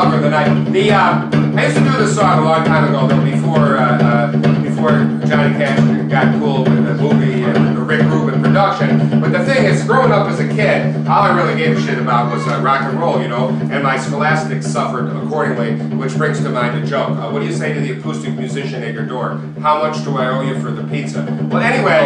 cover of the night. I used to do this song a long time ago, though, before Johnny Cash got cool with the movie and the Rick Rubin production. But the thing is, growing up as a kid, all I really gave a shit about was rock and roll, you know, and my scholastics suffered accordingly, which brings to mind a joke. What do you say to the acoustic musician at your door? How much do I owe you for the pizza? Well, anyway,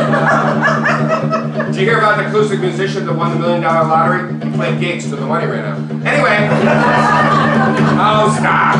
did you hear about the acoustic musician that won the $1 million lottery? He played gigs till the money ran out. Anyway, oh, stop.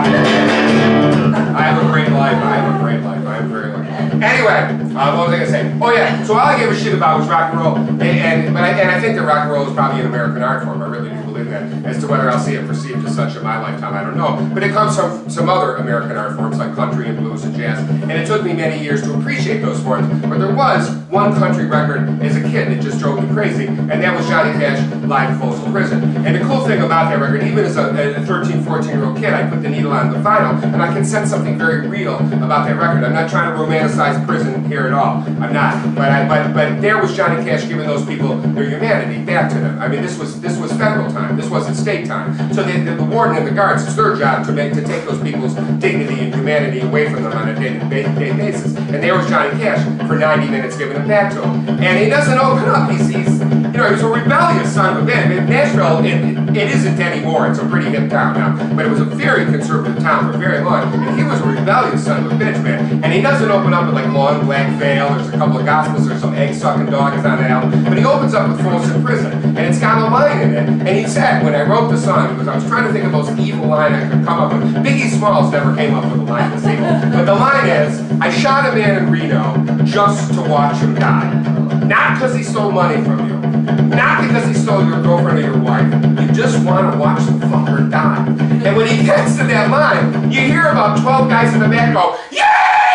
I have a great life. I am very lucky. Anyway, what was I going to say? Oh yeah, so all I gave a shit about was rock and roll. And I think that rock and roll is probably an American art form. I really do believe that. As to whether I'll see it perceived as such in my lifetime, I don't know. But it comes from some other American art forms like country and blues and jazz. And it took me many years to appreciate those forms. But there was one country record as a kid that just drove me crazy, and that was Johnny Cash live at Folsom Prison. And the cool thing about that record, even as a 13, 14-year-old kid, I put the needle on the vinyl, and I can sense something very real about that record. I'm not trying to romanticize prison here at all. I'm not. But there was Johnny Cash giving those people their humanity back to them. I mean, this was federal time. This wasn't state time. So the warden and the guards, it's their job to take those people's dignity and humanity away from them on a day-to-day basis. And there was Johnny Cash for 90 minutes giving it back to him. And he doesn't open up. He's a rebellious son of a bitch. Nashville, it isn't anymore. It's a pretty hip town now. But it was a very conservative town for very long. And he was a rebellious son of a bitch, man. And he doesn't open up with like Long Black Veil. There's a couple of gospels. There's some egg-sucking dogs on the album. But he opens up with Folsom Prison. And it's got a line in it. And he said, when I wrote the song, because I was trying to think of those evil lines I could come up with. Biggie Smalls never came up with a line this evil. But the line is, I shot a man in Reno just to watch him die. Not because he stole money from you. Not because he stole your girlfriend or your wife. You just want to watch the fucker die. And when he gets to that line, you hear about 12 guys in the back go, yeah!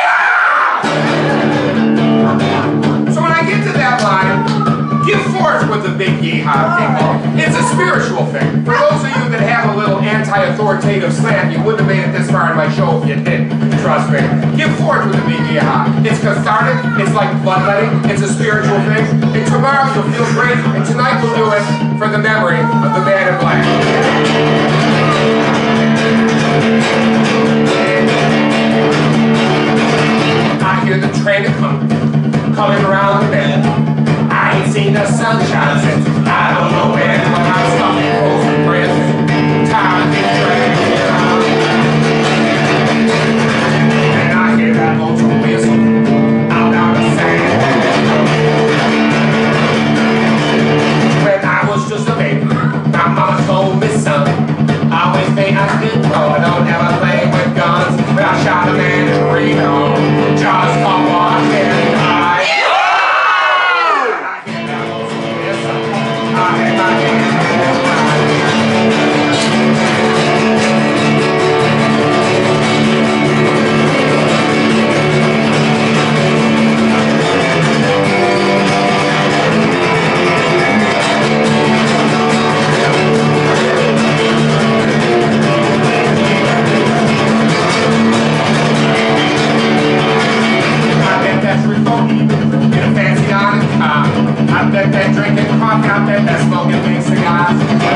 So when I get to that line, give forth with the big yeehaw, people. It's a spiritual thing. For those of you that have a little anti-authoritative slant, you wouldn't have made it this far in my show if you didn't. Trust me. Give forth with the big yeehaw. It's cathartic. It's like bloodletting. It's a spiritual thing. And tomorrow you'll feel great. And tonight we'll do it for the memory of the man in black. I hear the train coming around the bend. I ain't seen the sunshine since I don't know when. When I'm stuck in Folsom Prison, tired of this train. And I hear that motor whistle out on the sand. When I was just a baby, my mama told me, son, always pay a good boy, don't ever play with guns. But I shot a man in Reno, just come on and die. I bet that drinking coffee, I bet that smoking big cigars.